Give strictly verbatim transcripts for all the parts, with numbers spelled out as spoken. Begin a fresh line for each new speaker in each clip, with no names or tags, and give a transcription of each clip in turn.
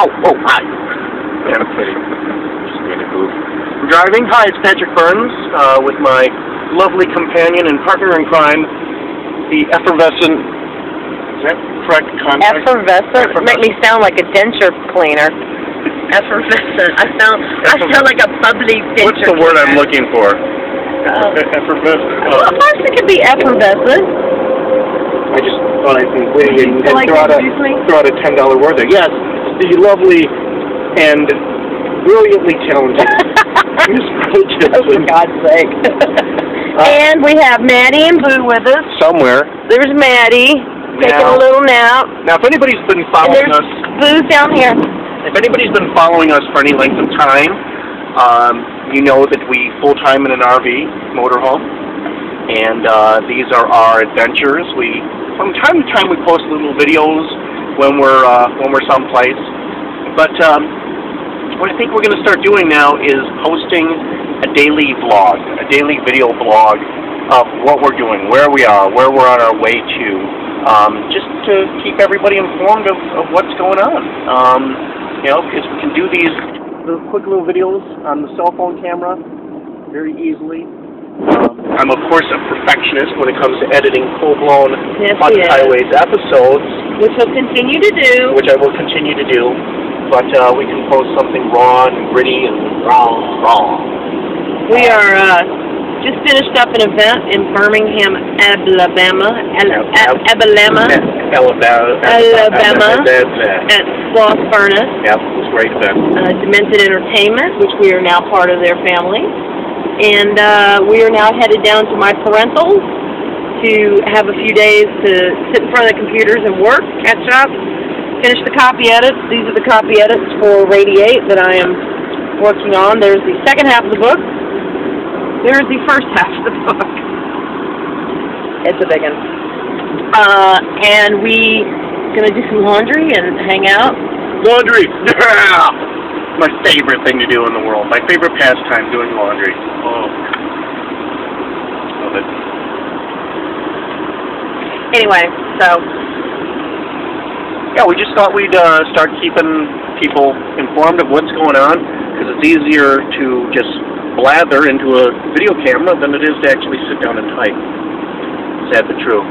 Oh, oh, hi. Yeah, I'm kidding. Just being a goof. I'm driving. Hi, it's Patrick Burns, uh, with my lovely companion and partner in crime, the effervescent, is that correct context?
Effervescent? Effervescent. Make me sound like a denture cleaner. Effervescent. I sound, I sound like a bubbly denture
What's the word
cleaner.
I'm looking for?
Uh,
effervescent.
Well, of course it could be effervescent.
I just thought I'd be witty and, and
like
throw, out a, throw out a ten dollar word there. Yes, the lovely and brilliantly talented Miss Gibson.
Oh, for God's sake. uh, and we have Maddie and Boo with us.
Somewhere.
There's Maddie, taking
now,
a little nap.
Now, if anybody's been following
and
us...
Boo's down here.
If anybody's been following us for any length of time, um, you know that we full-time in an R V motorhome. And uh, these are our adventures. We, from time to time, we post little videos when we're uh, when we're someplace. But um, what I think we're going to start doing now is posting a daily vlog, a daily video vlog of what we're doing, where we are, where we're on our way to, um, just to keep everybody informed of, of what's going on. Um, you know, because we can do these little quick little videos on the cell phone camera very easily. Um, I'm, of course, a perfectionist when it comes to editing full-blown
yes,
Fun Highways episodes.
Which we'll continue to do.
Which I will continue to do. But uh, we can post something raw and gritty and raw, raw.
We are uh, just finished up an event in Birmingham, Alabama. Al Alabama.
Alabama.
Alabama. At Sloss Furnace.
Yep, it was a great event.
Uh, D-Mentd Entertainment, which we are now part of their family. And uh, we are now headed down to my parentals to have a few days to sit in front of the computers and work, catch up, finish the copy edits. These are the copy edits for Radiate that I am working on. There's the second half of the book. There's the first half of the book. It's a big one. Uh, and we gonna do some laundry and hang out.
Laundry! Yeah! My favorite thing to do in the world. My favorite pastime, doing laundry. Oh. Love it.
Anyway, so.
Yeah, we just thought we'd uh, start keeping people informed of what's going on, because it's easier to just blather into a video camera than it is to actually sit down and type. Sad but true.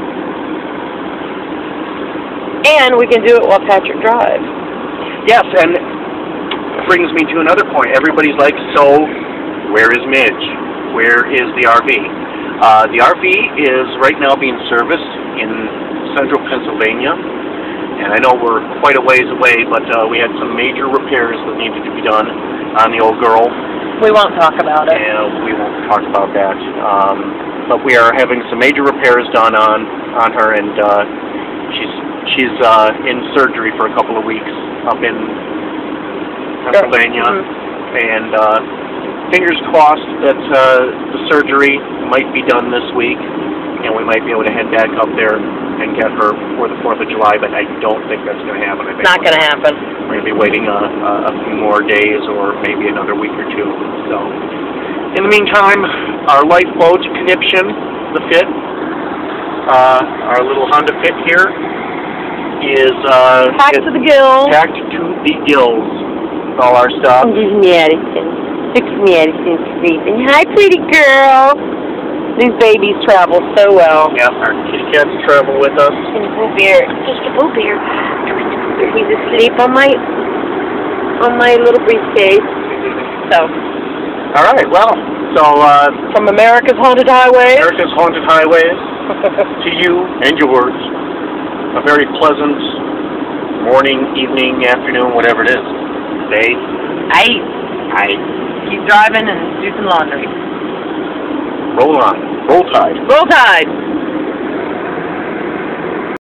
And we can do it while Patrick drives.
Yes, and brings me to another point. Everybody's like, so where is Midge? Where is the R V? Uh, the R V is right now being serviced in central Pennsylvania, and I know we're quite a ways away, but uh, we had some major repairs that needed to be done on the old girl.
We won't talk about it.
And we won't talk about that. Um, but we are having some major repairs done on on her, and uh, she's she's uh, in surgery for a couple of weeks up in Pennsylvania, mm-hmm. and uh, fingers crossed that uh, the surgery might be done this week, and we might be able to head back up there and get her for the fourth of July, but I don't think that's going to happen. I think
Not going to happen.
We're going to be waiting a, a, a few more days or maybe another week or two. So, in the meantime, our lifeboat conniption, the Fit, uh, our little Honda Fit here, is uh,
packed to the gills.
Packed to the gills. All our stuff.
There's Madison. There's Madison sleeping. Hi, pretty girl. These babies travel so well.
Yep, our kitty cats travel with us.
And Boo Bear, just a Boo Bear. He's asleep on my on my little briefcase. So.
All right. Well, so uh,
from America's Haunted Highways.
America's Haunted Highways to you and yours. A very pleasant morning, evening, afternoon, whatever it is. Day.
Aight.
Aight.
Keep driving and do some laundry.
Roll on. Roll Tide.
Roll Tide.